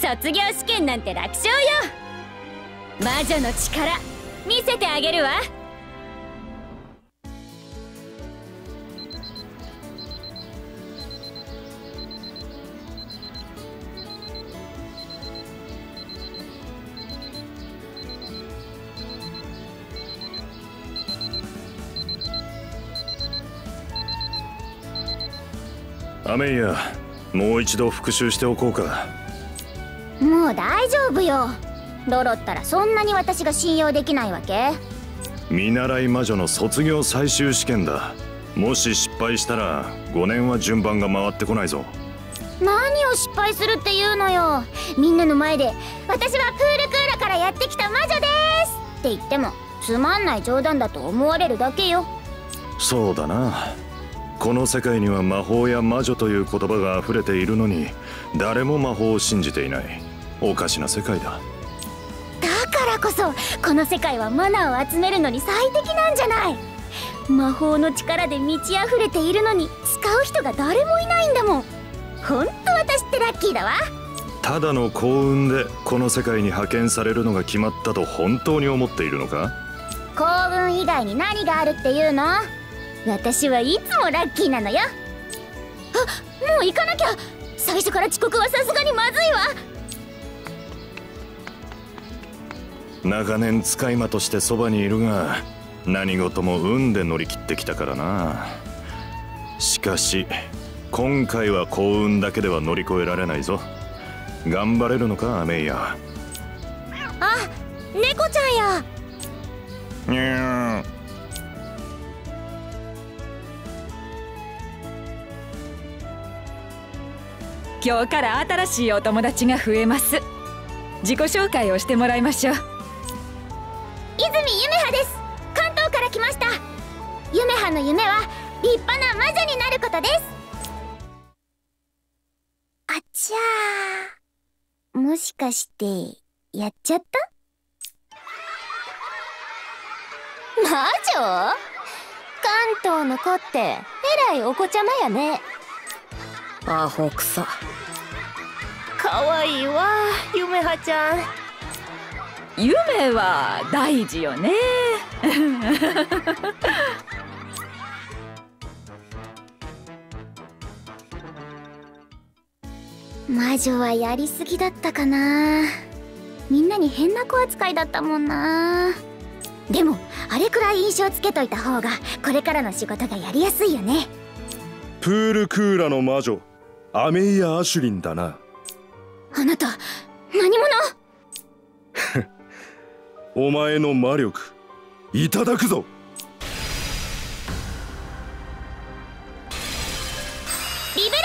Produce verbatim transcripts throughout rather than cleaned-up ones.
卒業試験なんて楽勝よ。魔女の力見せてあげるわ。 アメイヤ、もう一度復習しておこうか。 もう大丈夫よ。ロロったらそんなに私が信用できないわけ？ 見習い魔女の卒業最終試験だ。もし失敗したらごねんは順番が回ってこないぞ。 何を失敗するっていうのよ。みんなの前で私はプールクーラからやってきた魔女ですって言ってもつまんない冗談だと思われるだけよ。 そうだな。この世界には魔法や魔女という言葉が溢れているのに誰も魔法を信じていない。おかしな世界だ。 だからこそこの世界はマナーを集めるのに最適なんじゃない。魔法の力で満ち溢れているのに使う人が誰もいないんだもん。ほんと私ってラッキーだわ。 ただの幸運でこの世界に派遣されるのが決まったと本当に思っているのか？ 幸運以外に何があるっていうの？私はいつもラッキーなのよ。あ、もう行かなきゃ。最初から遅刻はさすがにまずいわ。 長年使い魔としてそばにいるが何事も運で乗り切ってきたからな。しかし今回は幸運だけでは乗り越えられないぞ。頑張れるのかアメイヤ？ あ、猫ちゃんや。 にゃー。 今日から新しいお友達が増えます。自己紹介をしてもらいましょう。 泉ゆめはです。関東から来ました。ゆめはの夢は立派な魔女になることです。あちゃー、もしかしてやっちゃった？魔女？関東の子ってえらいお子ちゃまやね。 アホくさ。 かわいいわ、ゆめはちゃん。 夢は大事よね。 魔女はやりすぎだったかな。みんなに変な子扱いだったもんな。でもあれくらい印象つけといた方がこれからの仕事がやりやすいよね。 プールクーラの魔女アメイヤ・アシュリンだな。 あなた何者？ お前の魔力いただくぞ。 リベラ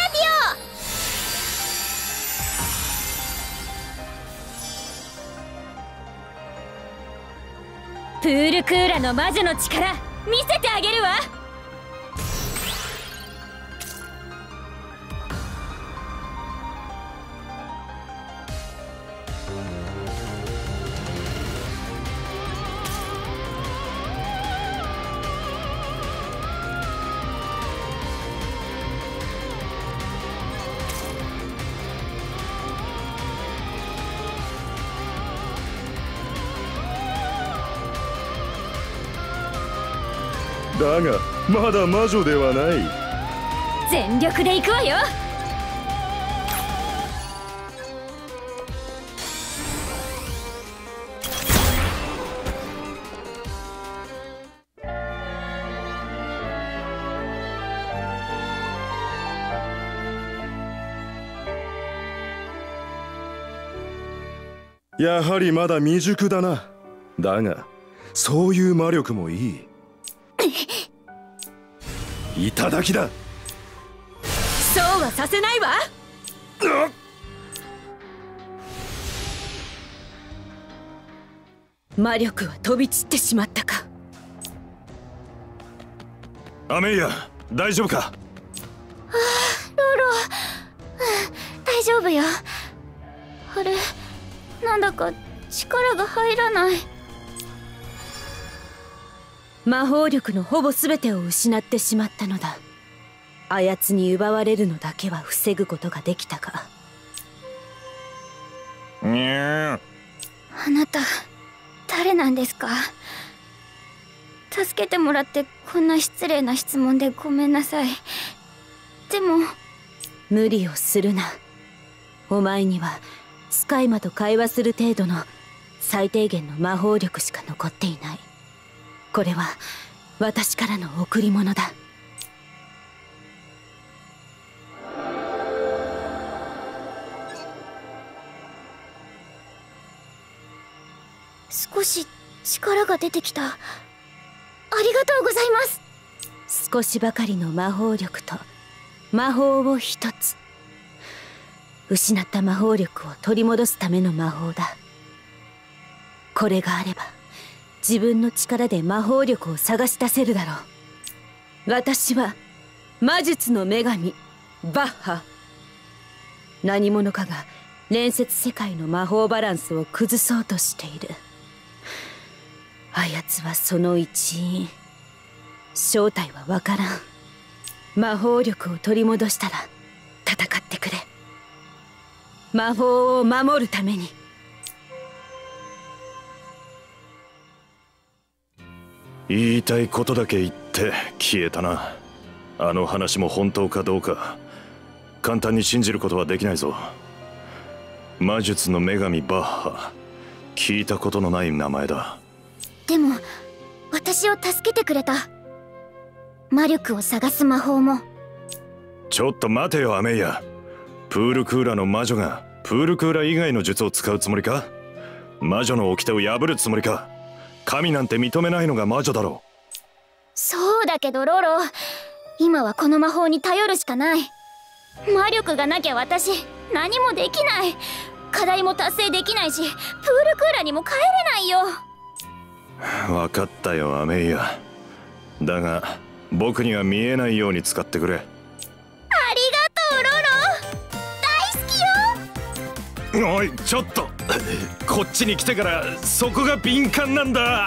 プールクーラの魔女の力見せてあげるわ。 だがまだ魔女ではない。 全力で行くわよ。 やはりまだ未熟だな。だがそういう魔力もいい。いただきだ。 そうはさせないわ。 魔力は飛び散ってしまったか。 アメイヤ、大丈夫か？ ああ、ロロ、大丈夫よ。あれ、なんだか力が入らない。 魔法力のほぼ全てを失ってしまったのだ。あやつに奪われるのだけは防ぐことができたが。 にゃー。 あなた誰なんですか？助けてもらってこんな失礼な質問でごめんなさい。でも無理をするな。お前にはスカイマと会話する程度の最低限の魔法力しか残っていない。これは私からの贈り物だ。 少し力が出てきた。ありがとうございます。 少しばかりの魔法力と魔法を一つ。失った魔法力を取り戻すための魔法だ。これがあれば自分の力で魔法力を探し出せるだろう。私は魔術の女神バッハ。何者かが連節世界の魔法バランスを崩そうとしている。あやつはその一員。正体はわからん。魔法力を取り戻したら戦ってくれ。魔法を守るために。 言いたいことだけ言って消えたな。あの話も本当かどうか簡単に信じることはできないぞ。魔術の女神バッハ、聞いたことのない名前だ。 でも私を助けてくれた。魔力を探す魔法も。 ちょっと待てよアメイヤ。プールクーラの魔女がプールクーラ以外の術を使うつもりか？魔女の掟を破るつもりか？神なんて認めないのが魔女だろう。 そうだけどロロ、今はこの魔法に頼るしかない。魔力がなきゃ私何もできない。課題も達成できないし、プールクーラにも帰れないよ。 分かったよアメイヤ。だが僕には見えないように使ってくれ。 ありがとうロロ、大好きよ。 おいちょっとこっちに来てからそこが敏感なんだ。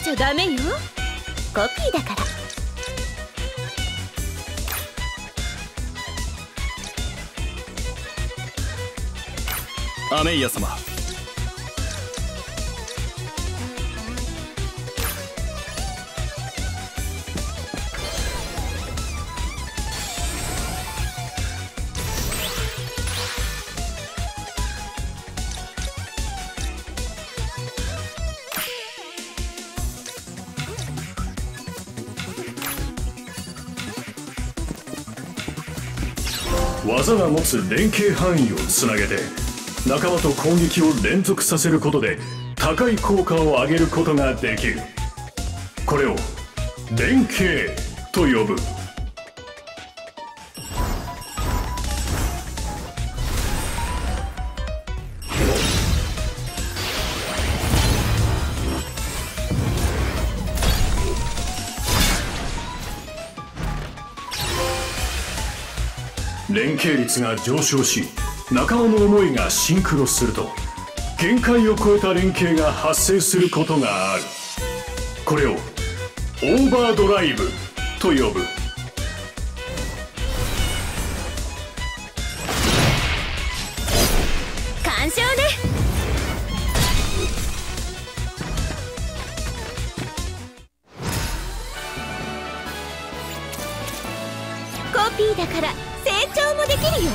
ちゃダメよ。 コピーだから。 アメイヤ様、 技が持つ連携範囲をつなげて仲間と攻撃を連続させることで高い効果を上げることができる。これを連携と呼ぶ。連携率が上昇し仲間の思いがシンクロすると限界を超えた連携が発生することがある。これをオーバードライブと呼ぶ。 干渉ね。コピーだから成長もできるよ。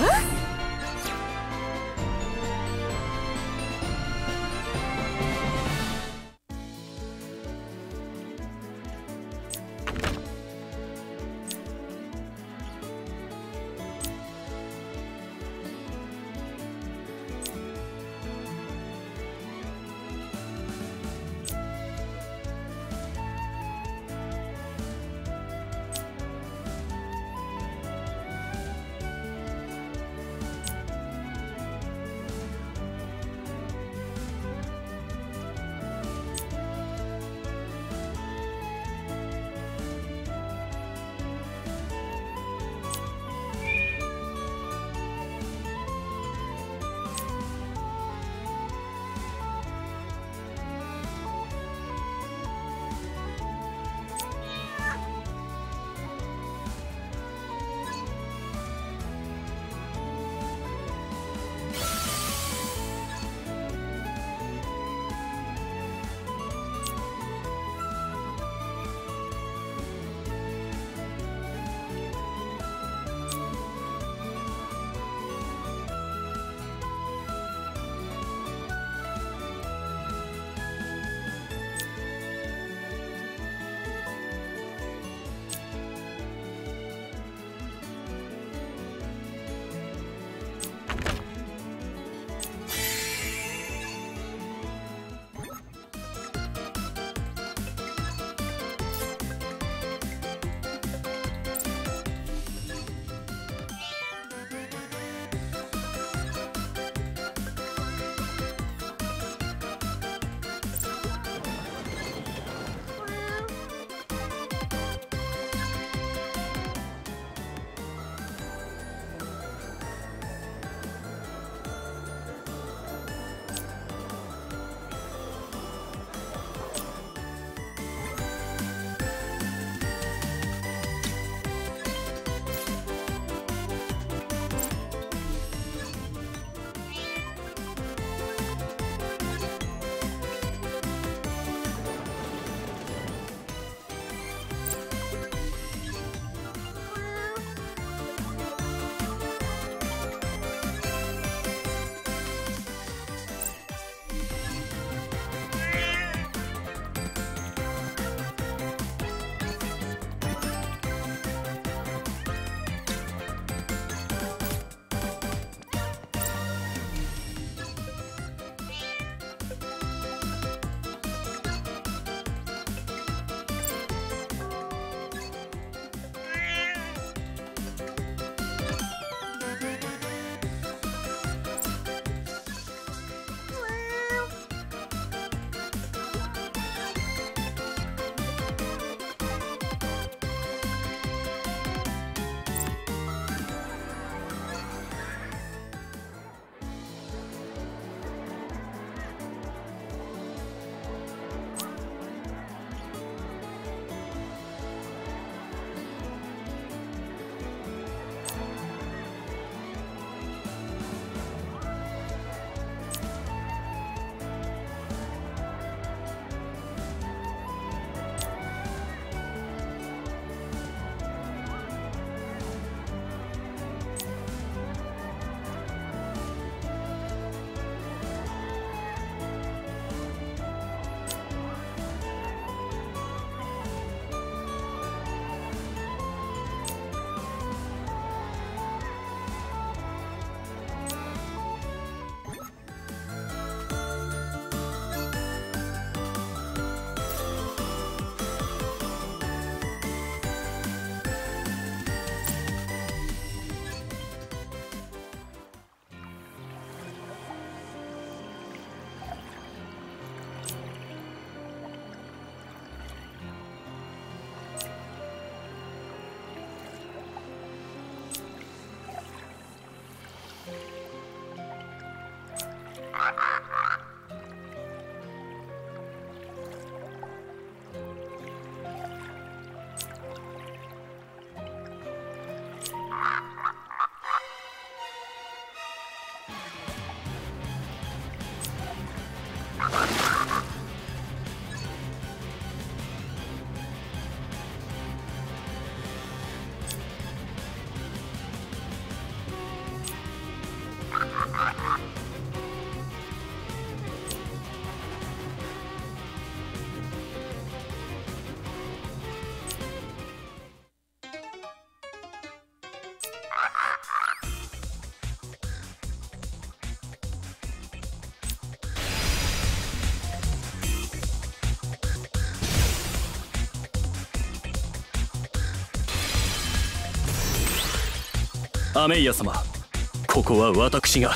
アメイヤ様、ここは私が。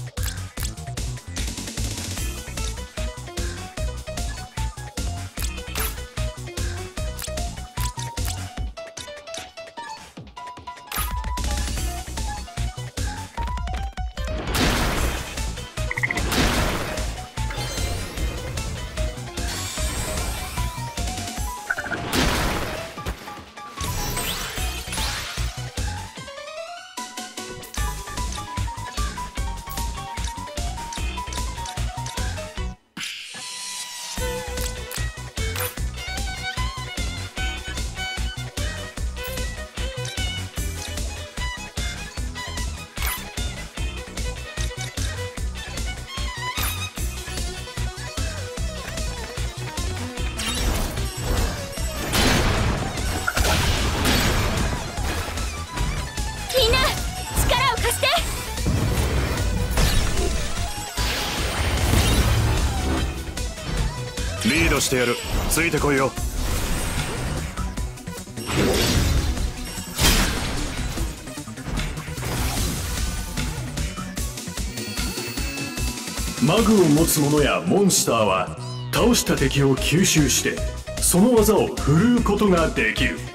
リードしてやる。ついてこいよ。 マグを持つ者やモンスターは倒した敵を吸収してその技を振るうことができる。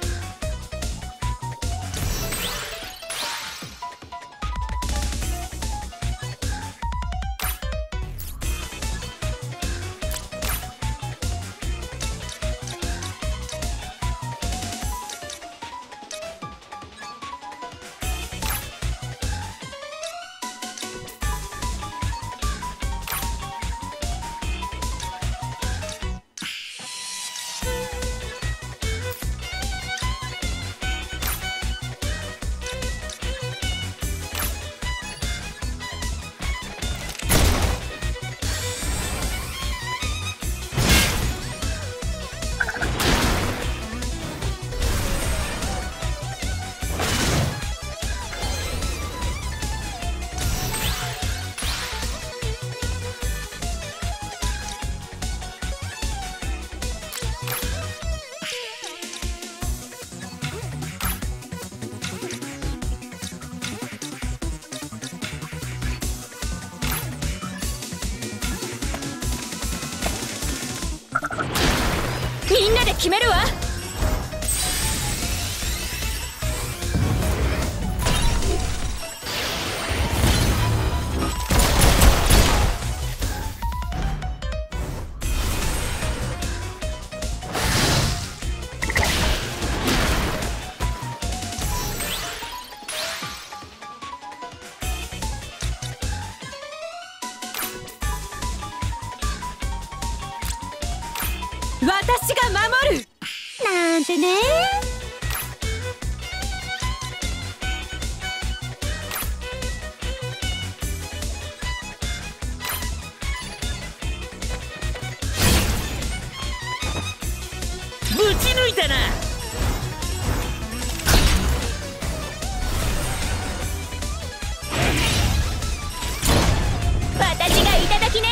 みんなで決めるわ。 私が守るなんてね。 ぶち抜いたな。 私がいただきね。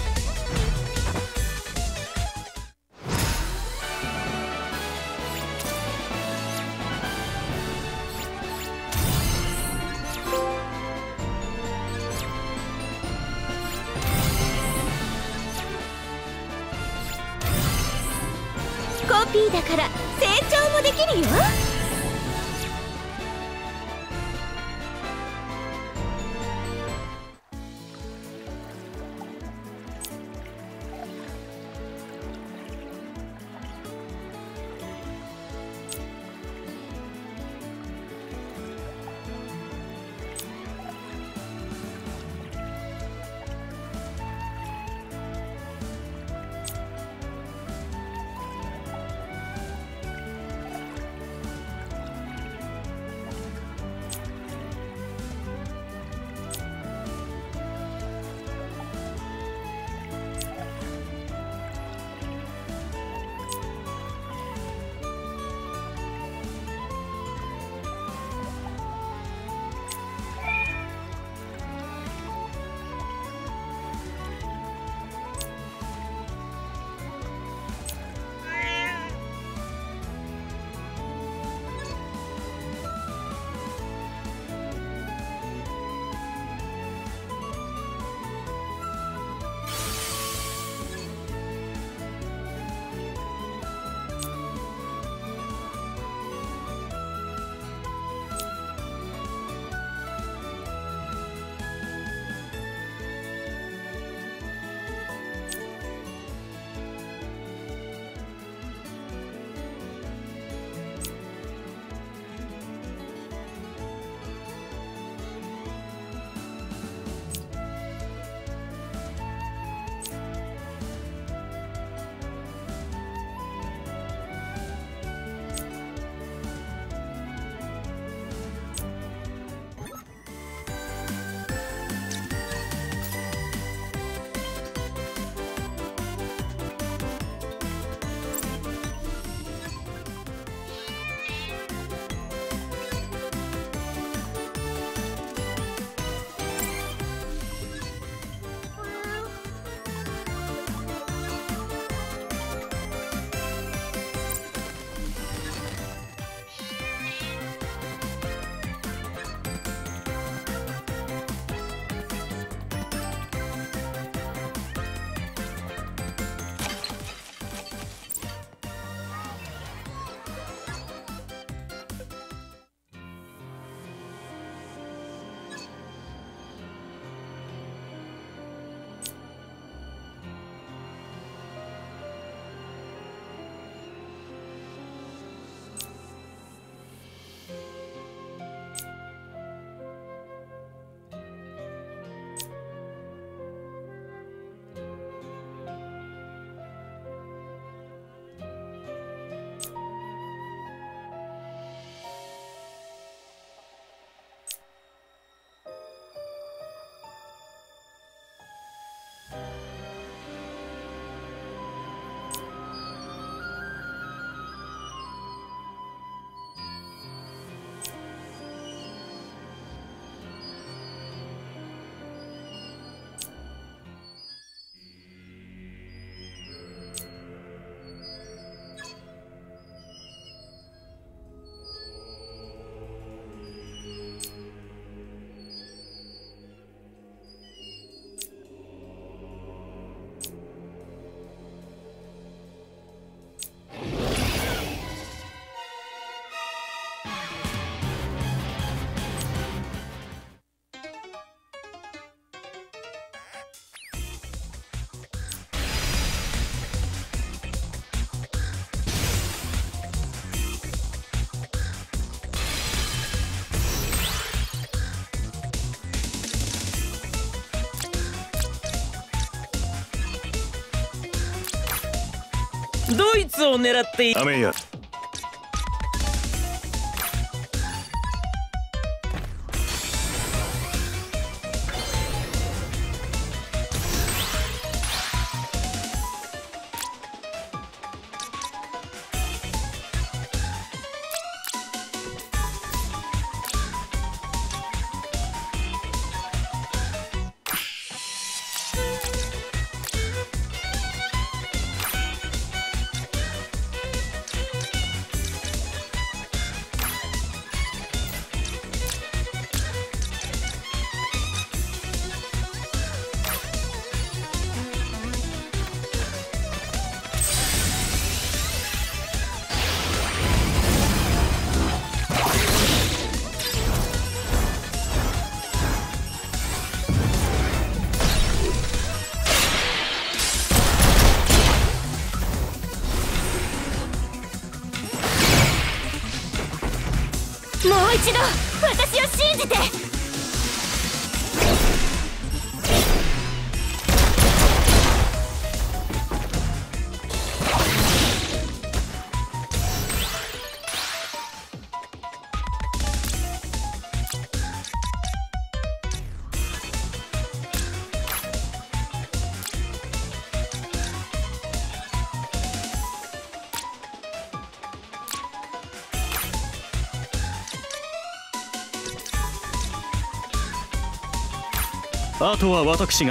コピーだから成長もできるよ。 ドイツを狙っていアメイヤ。 もう一度私を信じて。 あとは私が。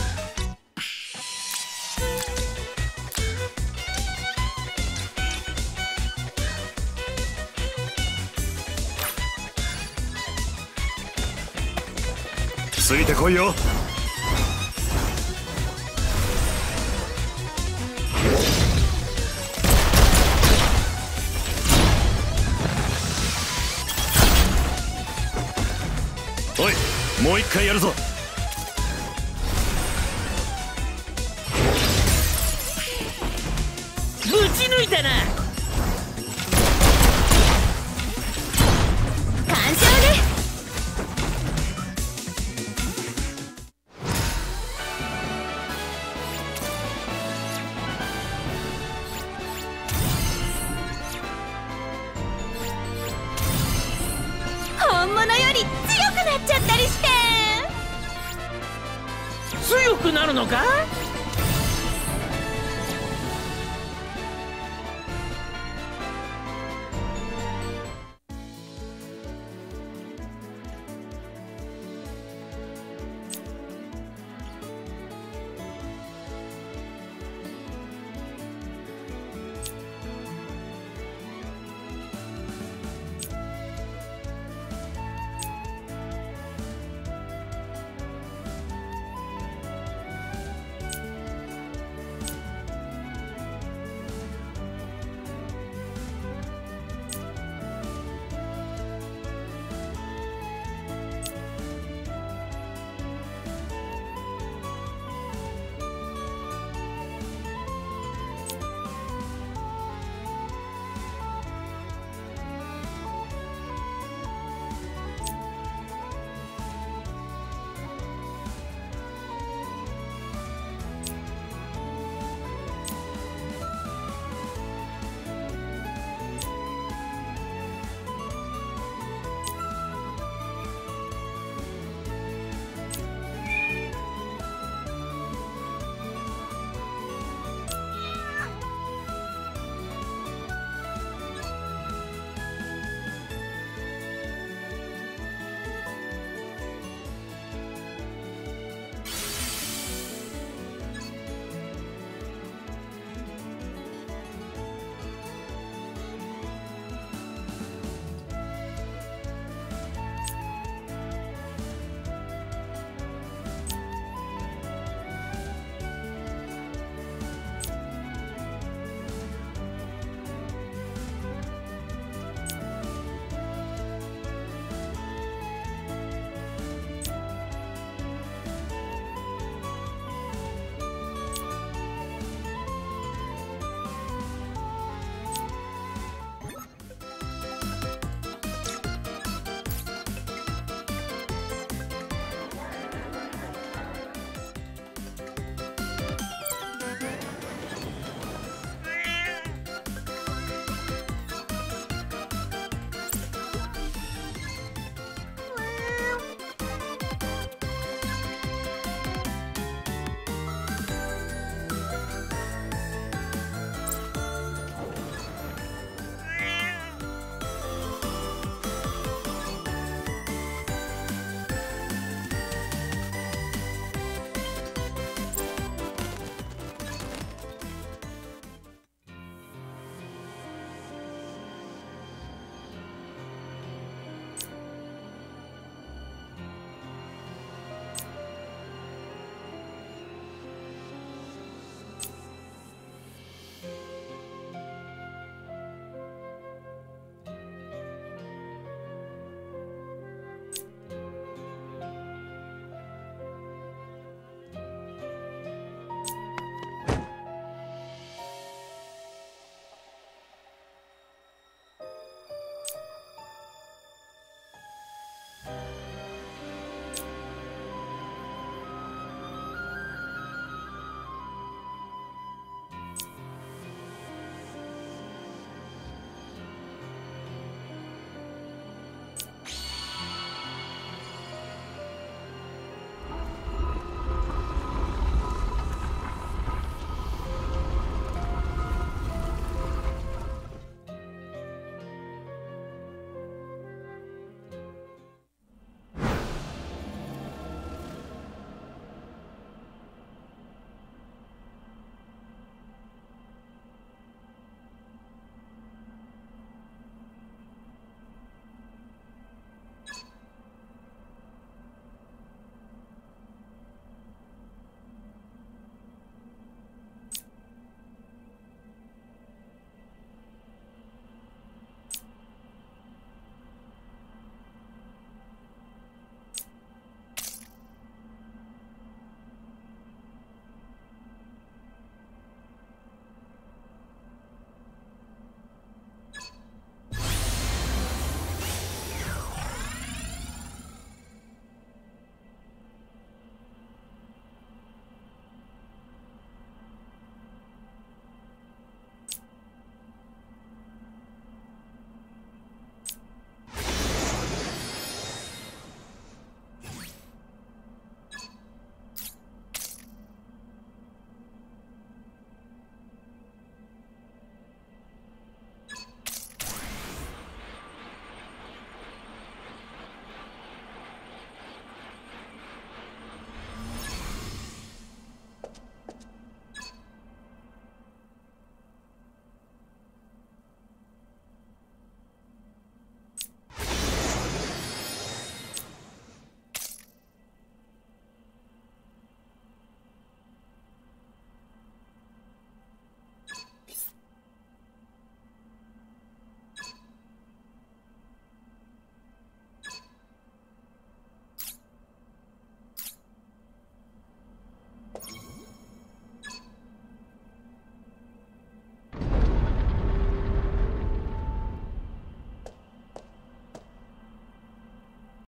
ついてこいよ。おい、もう一回やるぞ。 ぶち抜いたな。 完勝ね。本物より強くなっちゃったりして。 強くなるのか？